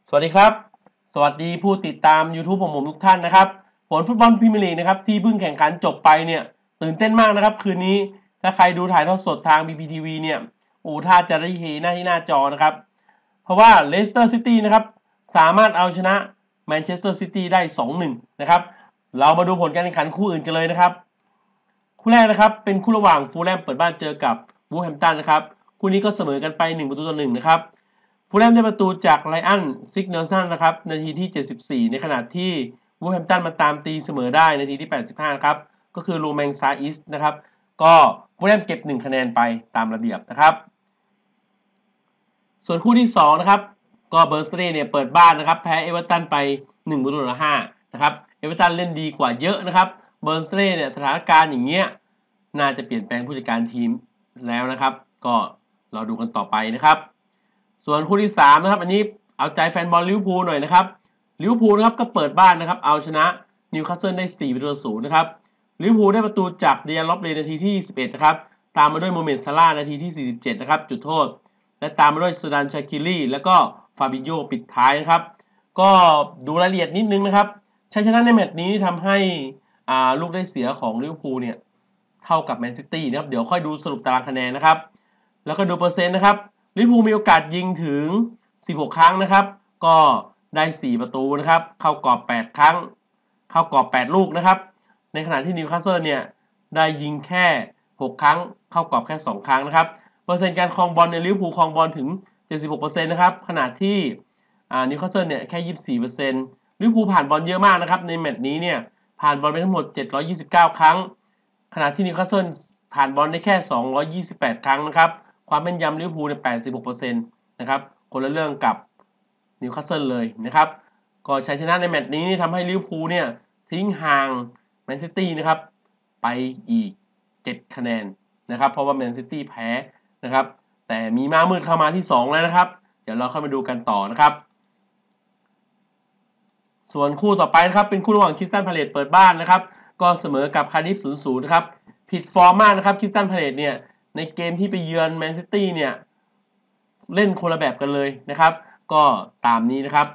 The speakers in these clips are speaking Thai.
สวัสดีครับสวัสดีผู้ติดตาม YouTube ของผมทุกท่านนะครับผลฟุตบอลพรีเมียร์ลีกนะครับที่เพิ่งแข่งขันจบไปเนี่ยตื่นเต้นมากนะครับคืนนี้ถ้าใครดูถ่ายทอดสดทาง BPTV เนี่ยถ้าจะได้เฮหน้าที่หน้าจอนะครับเพราะว่าเลสเตอร์ซิตี้นะครับสามารถเอาชนะแมนเชสเตอร์ซิตี้ได้ 2-1 นะครับเรามาดูผลการแข่งขันคู่อื่นกันเลยนะครับคู่แรกนะครับเป็นคู่ระหว่างฟูลแลมเปิดบ้านเจอกับวูแฮมป์ตันนะครับคู่นี้ก็เสมอกันไป1-1นะครับฟูลแลมได้ประตูจากไลอันซิกเนลสันนะครับนาทีที่74ในขณะที่วูแฮมป์ตันมาตามตีเสมอได้นาทีที่85ครับก็คือโรแมงซาอิสนะครับก็ฟูลแลมเก็บ1คะแนนไปตามระเบียบนะครับส่วนคู่ที่2นะครับก็เบอร์สเตย์เนี่ยเปิดบ้านนะครับแพ้เอเวอร์ตันไป1-5นะครับเอเวอร์ตันเล่นดีกว่าเยอะนะครับเบอร์สเตย์เนี่ยสถานการณ์อย่างเงี้ยน่าจะเปลี่ยนแปลงผู้จัดการทีมแล้วนะครับก็เราดูกันต่อไปนะครับส่วนคู่ที่3นะครับอันนี้เอาใจแฟนบอลลิเวอร์พูลหน่อยนะครับลิเวอร์พูลนะครับก็เปิดบ้านนะครับเอาชนะนิวคาสเซิลได้4-0นะครับลิเวอร์พูลได้ประตูจากเดียร์ล็อบเลนาทีที่21นะครับตามมาด้วยโมเมนต์ซาร่านาทีที่47นะครับจุดโทษและตามมาด้วยซดานชาคิลี่แล้วก็ฟาบิโญปิดท้ายนะครับก็ดูรายละเอียดนิดนึงนะครับชัยชนะในแมตช์นี้ทำให้ลูกได้เสียของลิเวอร์พูลเนี่ยเท่ากับแมนซิตี้นะครับเดี๋ยวค่อยดูสรุปตารางคะแนนนะครับแล้วก็ดูเปอร์เซ็นต์นะครับลิเวอร์พูลมีโอกาสยิงถึง16ครั้งนะครับก็ได้4ประตูนะครับเข้ากรอบ8ครั้งเข้ากรอบ8ลูกนะครับในขณะที่นิวคาสเซิลเนี่ยได้ยิงแค่6ครั้งเข้ากรอบแค่2ครั้งนะครับเปอร์เซ็นต์การครองบอลในลิเวอร์พูลครองบอลถึง 76% นะครับขณะที่นิวคาสเซิลเนี่ยแค่ 24% ลิเวอร์พูลผ่านบอลเยอะมากนะครับในแมตช์นี้เนี่ยผ่านบอลไปทั้งหมด729ครั้งขณะที่นิวคาสเซิลผ่านบอลได้แค่228ครั้งนะครับความแม่นยำลิเวอร์พูลใน 86% นะครับคนละเรื่องกับนิวคาสเซิลเลยนะครับก็ชัยชนะในแมตช์นี้ทำให้ลิเวอร์พูลเนี่ยทิ้งห่างแมนซิตี้นะครับไปอีก7คะแนนนะครับเพราะว่าแมนซิตี้แพ้นะครับแต่มีม้ามืดเข้ามาที่2แล้วนะครับเดี๋ยวเราเข้ามาดูกันต่อนะครับส่วนคู่ต่อไปนะครับเป็นคู่ระหว่างคริสตัลพาเลซเปิดบ้านนะครับก็เสมอกับคาร์ดิฟ 0-0 นะครับผิดฟอร์มมากนะครับคริสตัลพาเลซเนี่ยในเกมที่ไปเยือนแมนซิตี้เนี่ยเล่นคนละแบบกันเลยนะครับก็ตามนี้นะครับ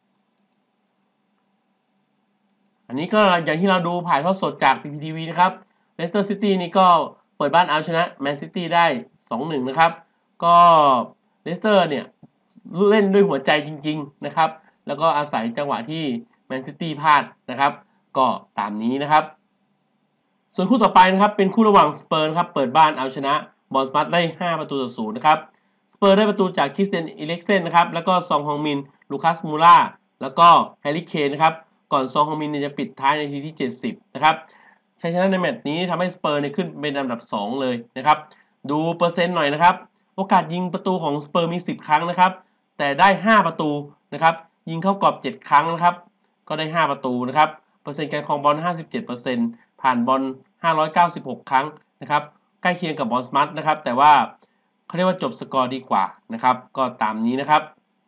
อันนี้ก็อย่างที่เราดูผ่านทอดสดจาก PPTV นะครับเลสเตอร์ซิตี้นี่ก็เปิดบ้านเอาชนะแมนซิตี้ได้ 2-1 นะครับก็เลสเตอร์เนี่ยเล่นด้วยหัวใจจริงๆนะครับแล้วก็อาศัยจังหวะที่แมนซิตี้พลาดนะครับก็ตามนี้นะครับส่วนคู่ต่อไปนะครับเป็นคู่ระหว่างสเปอร์ครับเปิดบ้านเอาชนะบอร์นมัธได้5-0นะครับสเปอร์ได้ประตูจากคริสเตียนอิเล็กเซนนะครับแล้วก็ซองฮองมินลูคัสมูล่าแล้วก็แฮร์รี่เคนนะครับก่อนซองฮองมินจะปิดท้ายในนาทีที่70นะครับชัยชนะในแมตช์นี้ทำให้สเปอร์ขึ้นเป็นอันดับ2เลยนะครับดูเปอร์เซ็นต์หน่อยนะครับโอกาสยิงประตูของสเปอร์มี10ครั้งนะครับแต่ได้5ประตูนะครับยิงเข้ากรอบ7ครั้งนะครับก็ได้5ประตูนะครับเปอร์เซ็นต์การครองบอล57%ผ่านบอล596ครั้งนะครับใกล้เคียงกับบอร์นมัธนะครับแต่ว่าเขาเรียกว่าจบสกอร์ดีกว่านะครับก็ตามนี้นะครับ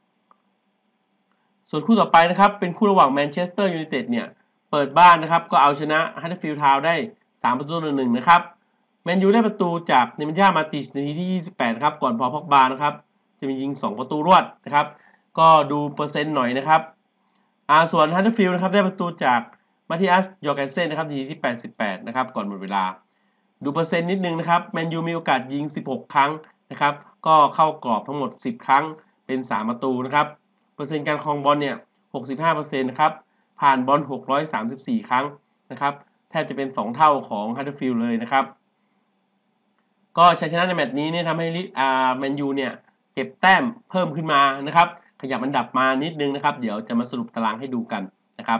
ส่วนคู่ต่อไปนะครับเป็นคู่ระหว่างแมนเชสเตอร์ยูไนเต็ดเนี่ยเปิดบ้านนะครับก็เอาชนะฮัดเดอร์ฟิลด์ทาวน์ได้3-1นะครับแมนยูได้ประตูจากเนมันญ่ามาติชในนาทีที่28ครับก่อนพอพ็อกบานะครับจะมียิง2ประตูรวดนะครับก็ดูเปอร์เซ็นต์หน่อยนะครับส่วนฮัดเดอร์ฟิลด์นะครับได้ประตูจากมาติอัสยอร์แกนเซนนะครับนาทีที่88นะครับก่อนหมดเวลาดูเปอร์เซ็นต์นิดนึงนะครับแมนยูมีโอกาสยิง16ครั้งนะครับก็เข้ากรอบทั้งหมด10ครั้งเป็น3ประตูนะครับเปอร์เซ็นต์การครองบอลเนี่ย65%นะครับผ่านบอล634ครั้งนะครับแทบจะเป็น2เท่าของฮัดเดอร์ฟิลด์เลยนะครับก็ชัยชนะในแมตช์นี้เนี่ยทำให้แมนยูเนี่ยเก็บแต้มเพิ่มขึ้นมานะครับขยับอันดับมานิดนึงนะครับเดี๋ยวจะมาสรุปตารางให้ดูกันนะครับ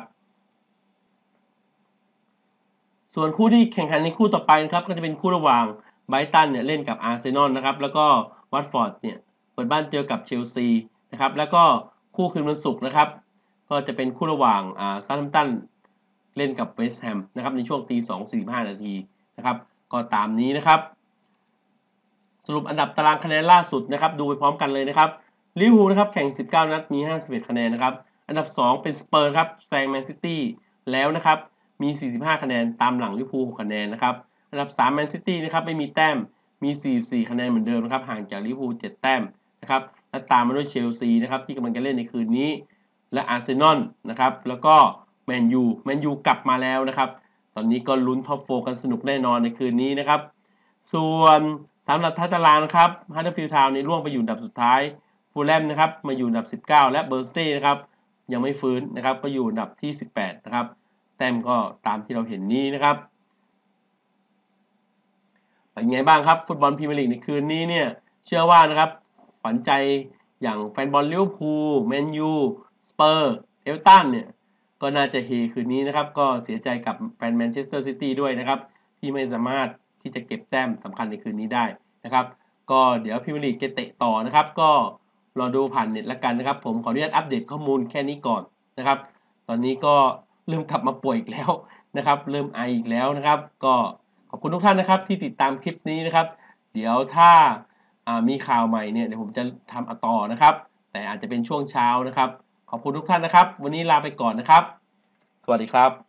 ส่วนคู่ที่แข่งขันในคู่ต่อไปนะครับก็จะเป็นคู่ระหว่างไบรตันเนี่ยเล่นกับอาร์เซนอลนะครับแล้วก็วัตฟอร์ดเนี่ยเปิดบ้านเจอกับเชลซีนะครับแล้วก็คู่คืนวันศุกร์นะครับก็จะเป็นคู่ระหว่างซาท์แฮมป์ตันเล่นกับเวสต์แฮมนะครับในช่วงตี2:45นาทีนะครับก็ตามนี้นะครับสรุปอันดับตารางคะแนนล่าสุดนะครับดูไปพร้อมกันเลยนะครับลิเวอร์พูลนะครับแข่ง19นัดมี51คะแนนนะครับอันดับ2เป็นสเปอร์ครับแซงแมนซิตี้แล้วนะครับมี45คะแนนตามหลังลิเวอร์พูล6คะแนนนะครับอันดับ3แมนซิตี้นะครับไม่มีแต้มมี44คะแนนเหมือนเดิมนะครับห่างจากลิเวอร์พูล7แต้มนะครับและตามมาด้วยเชลซีนะครับที่กำลังจะเล่นในคืนนี้และอาร์เซนอลนะครับแล้วก็แมนยูกลับมาแล้วนะครับตอนนี้ก็ลุ้นท็อปโฟกันสนุกแน่นอนในคืนนี้นะครับส่วนสำหรับท้ายตารางนะครับฮัดเดอร์ฟิลด์ทาวน์ในร่วงไปอยู่อันดับสุดท้ายฟูลแลมนะครับมาอยู่อันดับ19และเบอร์นสเลย์นะครับยังไม่ฟื้นนะครับก็อยู่อันดับที่18นะครับแต้มก็ตามที่เราเห็นนี้นะครับเป็นไงบ้างครับฟุตบอลพรีเมียร์ลีกในคืนนี้เนี่ยเชื่อว่านะครับฝันใจอย่างแฟนบอลลิเวอร์พูลแมนยูสเปอร์เอเวอร์ตันเนี่ยก็น่าจะเฮคืนนี้นะครับก็เสียใจกับแฟนแมนเชสเตอร์ซิตี้ด้วยนะครับที่ไม่สามารถที่จะเก็บแต้มสำคัญในคืนนี้ได้นะครับก็เดี๋ยวพรีเมียร์ลีกจะเตะต่อนะครับก็รอดูผ่านเน็ตละกันนะครับผมขออนุญาตอัปเดตข้อมูลแค่นี้ก่อนนะครับตอนนี้ก็เริ่มกลับมาป่วยอีกแล้วนะครับเริ่มไออีกแล้วนะครับก็ขอบคุณทุกท่านนะครับที่ติดตามคลิปนี้นะครับเดี๋ยวถ้ามีข่าวใหม่เนี่ยเดี๋ยวผมจะทำต่อนะครับแต่อาจจะเป็นช่วงเช้านะครับขอบคุณทุกท่านนะครับวันนี้ลาไปก่อนนะครับสวัสดีครับ